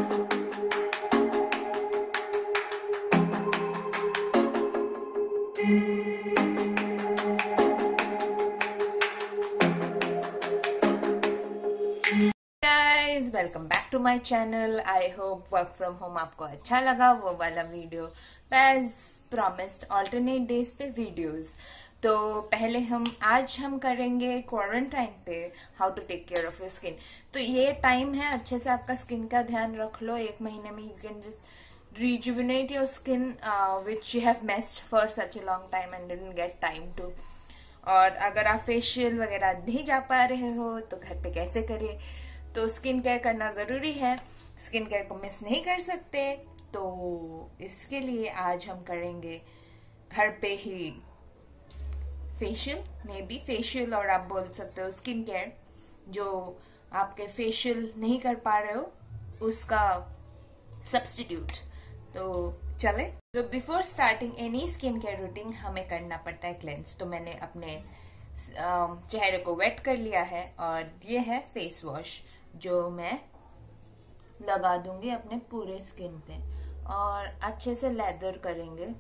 Welcome back to my channel. I hope work from home आपको अच्छा लगा वो वाला video. As promised alternate days पे वीडियोस। तो पहले आज हम करेंगे क्वारंटाइन पे how to take care of your skin. तो ये टाइम है अच्छे से आपका स्किन का ध्यान रख लो। एक महीने में you can just rejuvenate your skin which you have messed for such a long time and didn't get time to। और अगर आप फेशियल वगैरह नहीं जा पा रहे हो तो घर पे कैसे करिए। तो स्किन केयर करना जरूरी है, स्किन केयर को मिस नहीं कर सकते। तो इसके लिए आज हम करेंगे घर पे ही फेशियल, मे बी फेशियल और आप बोल सकते हो स्किन केयर। जो आपके फेशियल नहीं कर पा रहे हो उसका सब्स्टिट्यूट। तो चले। तो before starting any skin care routine हमें करना पड़ता है क्लेंस। तो मैंने अपने चेहरे को वेट कर लिया है और ये है फेस वॉश जो मैं लगा दूंगी अपने पूरे स्किन पे और अच्छे से लेदर करेंगे।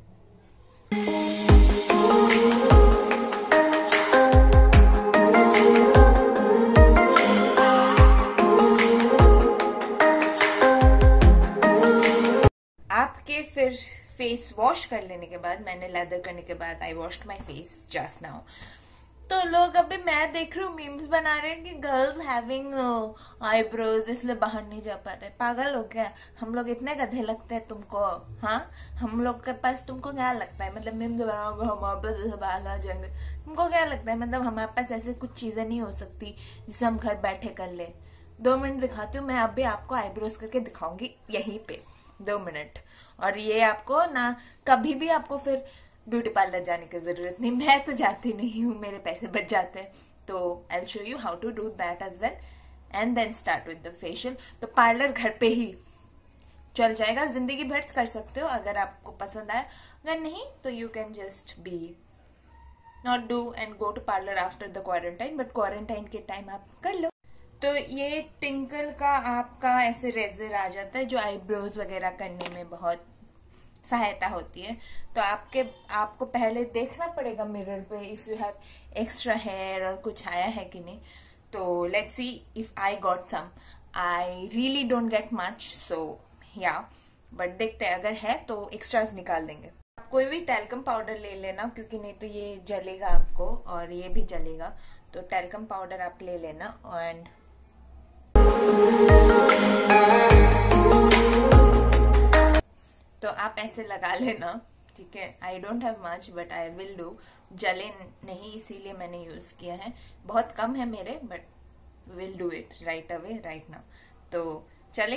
आपके फिर फेस वॉश कर लेने के बाद, मैंने लेदर करने के बाद I washed my face just now. तो लोग अभी मैं देख रही हूँ मीम्स बना रहे हैं कि गर्ल्स हैविंग आईब्रोज इसलिए बाहर नहीं जा पा रहे। पागल हो क्या? हम लोग इतने गधे लगते हैं तुमको? हाँ, हम लोग के पास तुमको क्या लगता है? मतलब मीम्स बनाओगे हमारे पास ऐसे बाल आ जाएंगे, तुमको क्या लगता है? मतलब हमारे पास ऐसे कुछ चीजें नहीं हो सकती जिसे हम घर बैठे कर ले। 2 मिनट दिखाती हूँ मैं अभी आपको, आईब्रोज करके दिखाऊंगी यहीं पे 2 मिनट। और ये आपको ना कभी भी आपको फिर ब्यूटी पार्लर जाने की जरूरत नहीं। मैं तो जाती नहीं हूँ, मेरे पैसे बच जाते हैं। तो I show you how to do that as well and then start with the facial. तो पार्लर घर पे ही चल जाएगा, जिंदगी भर कर सकते हो अगर आपको पसंद आए। अगर नहीं तो you can just be not do and go to parlour after the quarantine, but quarantine के टाइम आप कर लो। तो ये टिंकल का आपका ऐसे रेजर आ जाता है जो आईब्रोज वगैरह करने में बहुत सहायता होती है। तो आपको पहले देखना पड़ेगा मिरर पे if you have extra hair और कुछ आया है कि नहीं। तो let's see if I got some. I really don't get much, so yeah but देखते हैं, अगर है तो एक्स्ट्राज निकाल देंगे। आप कोई भी टैल्कम पाउडर ले लेना क्योंकि नहीं तो ये जलेगा आपको और ये भी जलेगा। तो टैल्कम पाउडर आप ले लेना एंड तो आप ऐसे लगा लेना, ठीक है। I don't have much but I will do. जले नहीं इसीलिए मैंने यूज किया है, बहुत कम है मेरे, but will do it right away right now. तो चले।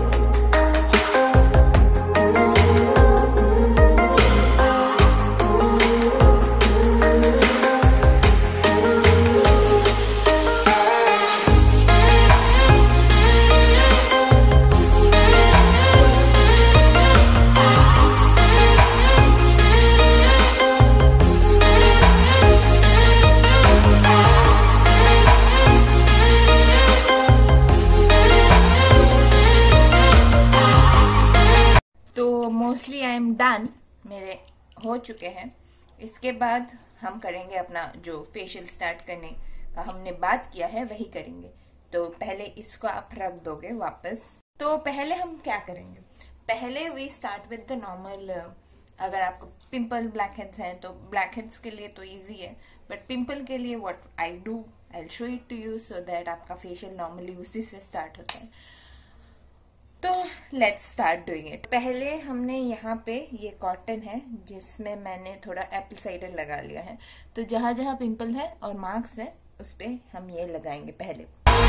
मोस्टली आई एम डन, मेरे हो चुके हैं। इसके बाद हम करेंगे अपना जो फेशियल स्टार्ट करने का हमने बात किया है वही करेंगे। तो पहले इसको आप रख दोगे वापस। तो पहले हम क्या करेंगे, पहले we start with the normal. अगर आपको पिंपल ब्लैक हेड्स हैं तो ब्लैक हेड्स के लिए तो इजी है, बट पिंपल के लिए what I do I will show it to you so that आपका फेशियल नॉर्मली उसी से स्टार्ट होता है। तो लेट्स स्टार्ट डूइंग इट। पहले हमने यहाँ पे ये कॉटन है जिसमें मैंने थोड़ा एप्पल साइडर लगा लिया है। तो जहां जहां पिंपल है और मार्क्स है उस पे हम ये लगाएंगे पहले।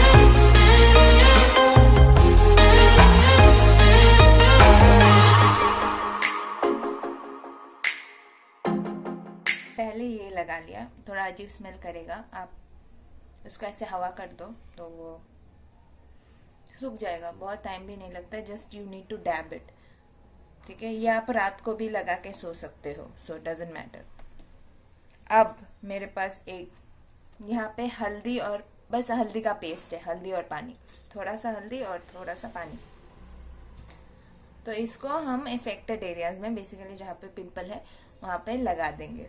पहले ये लगा लिया, थोड़ा अजीब स्मेल करेगा, आप उसको ऐसे हवा कर दो तो वो सूख जाएगा। बहुत टाइम भी नहीं लगता, just you need to dab it, ठीक है। ये आप रात को भी लगा के सो सकते हो, सो डजंट मैटर। अब मेरे पास एक यहाँ पे हल्दी और बस हल्दी का पेस्ट है, हल्दी और पानी, थोड़ा सा हल्दी और थोड़ा सा पानी। तो इसको हम इफेक्टेड एरियाज में, बेसिकली जहाँ पे पिंपल है वहां पे लगा देंगे।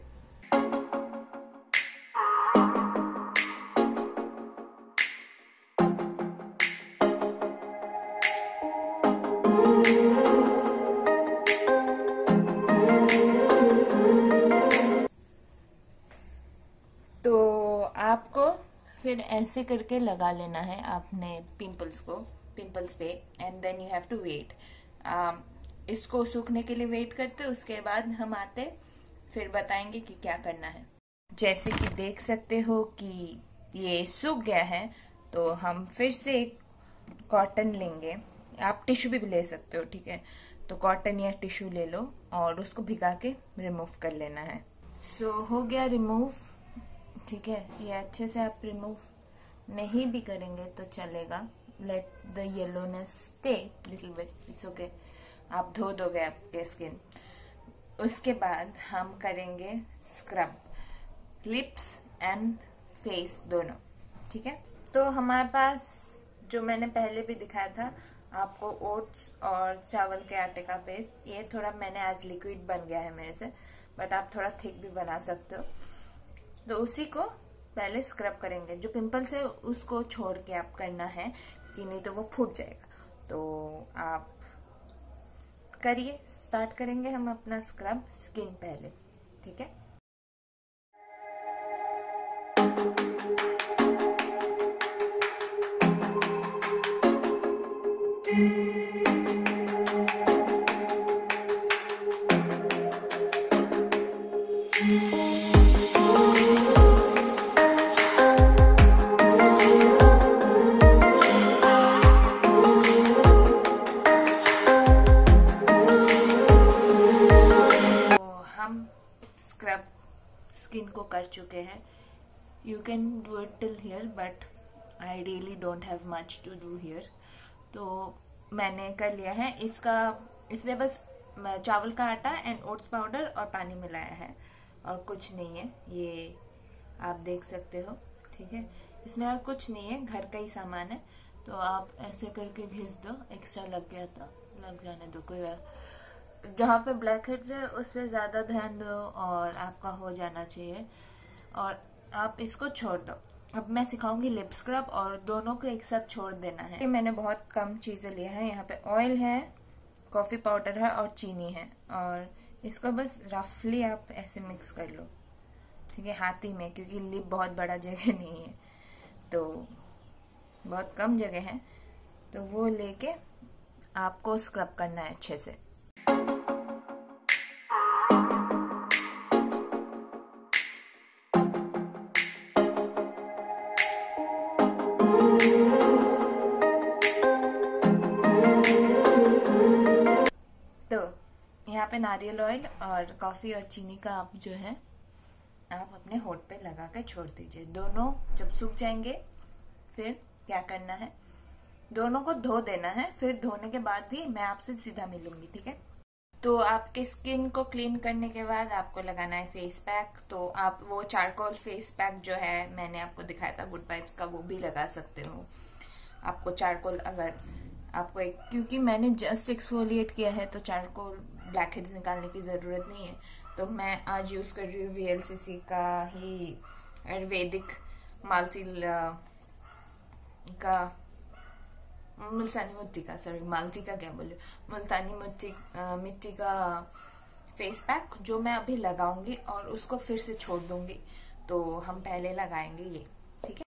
तो आपको फिर ऐसे करके लगा लेना है आपने पिंपल्स पे, and then you have to wait. इसको सूखने के लिए वेट करते, उसके बाद हम आते फिर बताएंगे कि क्या करना है। जैसे कि देख सकते हो कि ये सूख गया है, तो हम फिर से एक कॉटन लेंगे, आप टिश्यू भी ले सकते हो, ठीक है। तो कॉटन या टिश्यू ले लो और उसको भिगा के रिमूव कर लेना है। सो हो गया रिमूव, ठीक है। ये अच्छे से आप रिमूव नहीं भी करेंगे तो चलेगा, let the yellowness stay little bit, it's okay. आप धो दोगे आपके स्किन। उसके बाद हम करेंगे स्क्रब, लिप्स एंड फेस दोनों, ठीक है। तो हमारे पास जो मैंने पहले भी दिखाया था आपको, ओट्स और चावल के आटे का पेस्ट, ये थोड़ा मैंने आज लिक्विड बन गया है मेरे से, बट आप थोड़ा थिक भी बना सकते हो। तो उसी को पहले स्क्रब करेंगे। जो पिंपल्स है उसको छोड़ के आप करना है, कि नहीं तो वो फूट जाएगा। तो आप करिए, स्टार्ट करेंगे हम अपना स्क्रब स्किन पहले, ठीक है। स्क्रब स्किन को कर चुके हैं। You can do it till here, but I really don't have much to do here. तो मैंने कर लिया है इसमें बस चावल का आटा एंड ओट्स पाउडर और पानी मिलाया है, और कुछ नहीं है। ये आप देख सकते हो, ठीक है। इसमें और कुछ नहीं है, घर का ही सामान है। तो आप ऐसे करके घिस दो, एक्स्ट्रा लग गया तो लग जाने दो, कोई जहाँ पे ब्लैक हेड्स है उस पर ज्यादा ध्यान दो और आपका हो जाना चाहिए। और आप इसको छोड़ दो। अब मैं सिखाऊंगी लिप स्क्रब, और दोनों को एक साथ छोड़ देना है। मैंने बहुत कम चीजें लिया है, यहाँ पे ऑयल है, कॉफी पाउडर है और चीनी है, और इसको बस रफली आप ऐसे मिक्स कर लो, ठीक है, हाथी में, क्योंकि लिप बहुत बड़ा जगह नहीं है, तो बहुत कम जगह है। तो वो लेके आपको स्क्रब करना है अच्छे से। यहाँ पे नारियल ऑयल और कॉफी और चीनी का आप जो है आप अपने होठ पे लगा के छोड़ दीजिए। दोनों जब सूख जाएंगे फिर क्या करना है, दोनों को धो देना है। फिर धोने के बाद ही मैं आपसे सीधा मिलूंगी, ठीक है। तो आपके स्किन को क्लीन करने के बाद आपको लगाना है फेस पैक। तो आप वो चारकोल फेस पैक जो है मैंने आपको दिखाया था गुड वाइब्स का, वो भी लगा सकते हो। आपको चारकोल अगर आपको क्योंकि मैंने जस्ट एक्सफोलिएट किया है, तो चारकोल ब्लैक हेड्स निकालने की जरूरत नहीं है। तो मैं आज यूज कर रही हूँ VLCC का ही आयुर्वेदिक मालती का मुल्तानी मिट्टी का, सॉरी मालती का क्या बोले, मुल्तानी मिट्टी का फेस पैक, जो मैं अभी लगाऊंगी और उसको फिर से छोड़ दूंगी। तो हम पहले लगाएंगे ये, ठीक है।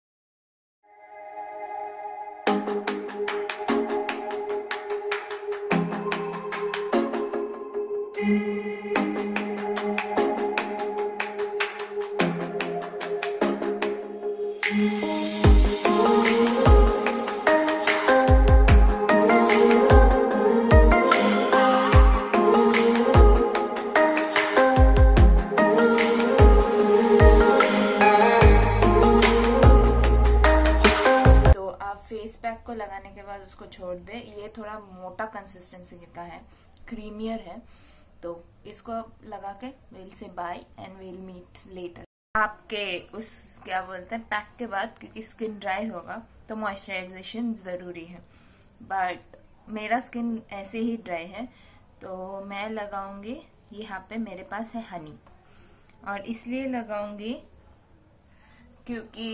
फेस पैक को लगाने के बाद उसको छोड़ दे। ये थोड़ा मोटा कंसिस्टेंसी का है, क्रीमियर है, तो इसको लगा के will say bye and will meet later. आपके उस क्या बोलते हैं पैक के बाद, क्योंकि स्किन ड्राई होगा तो मॉइस्चराइजेशन जरूरी है, बट मेरा स्किन ऐसे ही ड्राई है, तो मैं लगाऊंगी यहाँ पे, मेरे पास है हनी, और इसलिए लगाऊंगी क्योंकि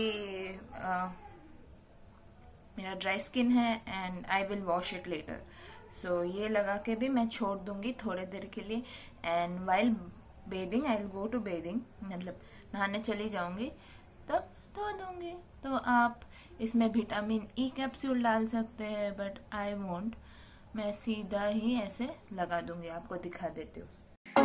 मेरा ड्राई स्किन है and I will wash it later. So ये लगा के भी मैं छोड़ दूंगी थोड़े देर के लिए, and while bathing I will go to bathing, मतलब नहाने चली जाऊंगी तब धो दूंगी। तो आप इसमें विटामिन ई कैप्सूल डाल सकते हैं, बट आई वोंट, मैं सीधा ही ऐसे लगा दूंगी, आपको दिखा देती हूँ।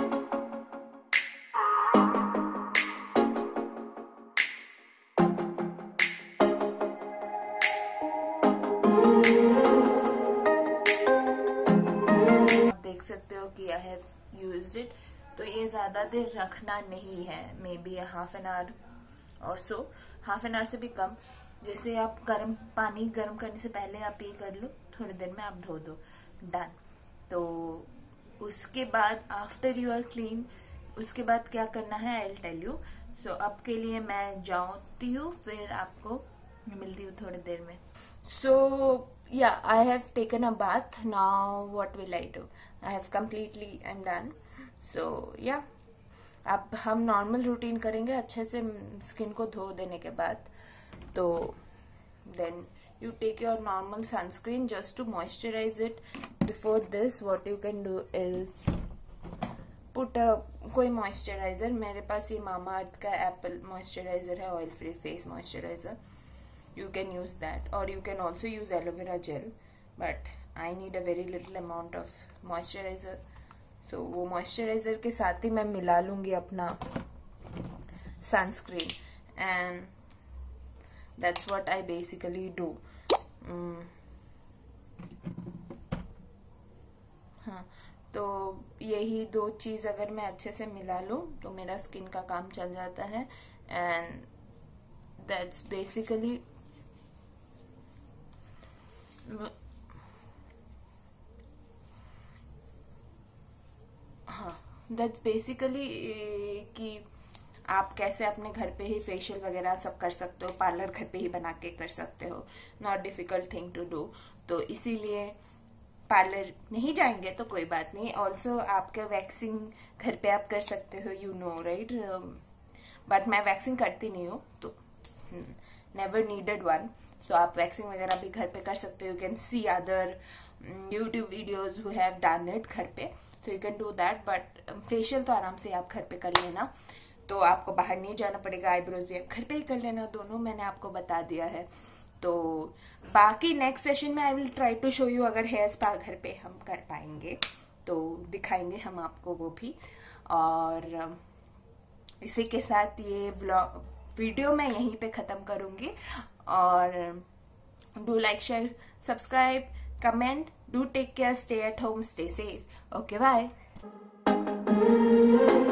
आप देख सकते हो कि आई हैव यूज्ड इट। तो ये ज्यादा देर रखना नहीं है, maybe half an hour और सो, हाफ एन आवर से भी कम। जैसे आप गर्म पानी गर्म करने से पहले आप ये कर लो, थोड़ी देर में आप धो दो, डन। तो उसके बाद आफ्टर यू आर क्लीन, उसके बाद क्या करना है I will tell you. So अब के लिए मैं जाती हूँ, फिर आपको मिलती हूँ थोड़ी देर में। सो yeah, I have taken a bath. Now what will I do? I have completely I'm done. So yeah, अब हम नॉर्मल रूटीन करेंगे अच्छे से स्किन को धो देने के बाद। तो then you take your normal sunscreen just to moisturize it. Before this what you can do is put a कोई मॉइस्चराइजर, मेरे पास ये मामा अर्थ का एप्पल मॉइस्चराइजर है, oil free face moisturiser, you can use that, or you can also use aloe vera gel, but I need a very little amount of moisturizer. So वो moisturizer के साथ ही मैं मिला लूंगी अपना sunscreen, and that's what I basically do. हाँ, तो यही दो चीज अगर मैं अच्छे से मिला लूं तो मेरा स्किन का काम चल जाता है, and that's basically हाँ, दैट्स बेसिकली कि आप कैसे अपने घर पे ही फेशियल वगैरह सब कर सकते हो, पार्लर घर पे ही बना के कर सकते हो, not difficult thing to do. तो इसीलिए पार्लर नहीं जाएंगे तो कोई बात नहीं। ऑल्सो आपके वैक्सिंग घर पे आप कर सकते हो, यू नो राइट, बट मैं वैक्सिंग करती नहीं हूँ, तो नेवर नीडेड वन। सो आप वैक्सिंग वगैरह भी घर पे कर सकते हो। You can see other YouTube videos who have done it घर पे, so you can do that. But facial तो आराम से आप घर पे कर लेना, तो आपको बाहर नहीं जाना पड़ेगा। आईब्रोज भी आप घर पे ही कर लेना, दोनों मैंने आपको बता दिया है। तो बाकी नेक्स्ट सेशन में I will try to show you, अगर हेयर स्पा घर पे हम कर पाएंगे तो दिखाएंगे हम आपको वो भी। और इसी के साथ ये वीडियो मैं यहीं पे खत्म करूंगी। और do like, share, subscribe, comment, do take care, stay at home, stay safe, okay bye.